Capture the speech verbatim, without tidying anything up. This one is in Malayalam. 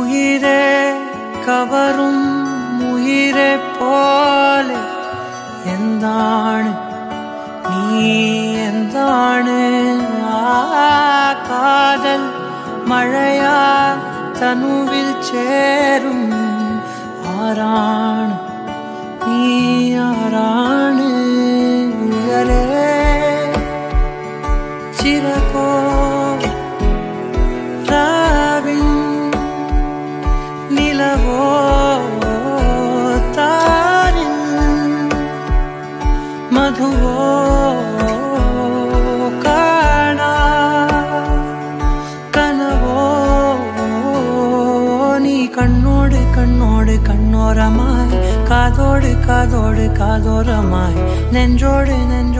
உயிரே கவரும் உயிரே போலே എന്താണ് നീ എന്താണ് ആ കാതൽ മഴയാ തനുവിൽ ചേരും ആരാണ് നീ ആരാണ് ഉയരേ ചിരകോ രാവിൻ നിലവോ താരിൻ മധുവോ കാണാ കനവോ നീ കണ്ണോട് കണ്ണോട് കണ്ണോരമായി കാതോട് കാതോട് കാതോരമായി നെഞ്ചോട് നെഞ്ചോട്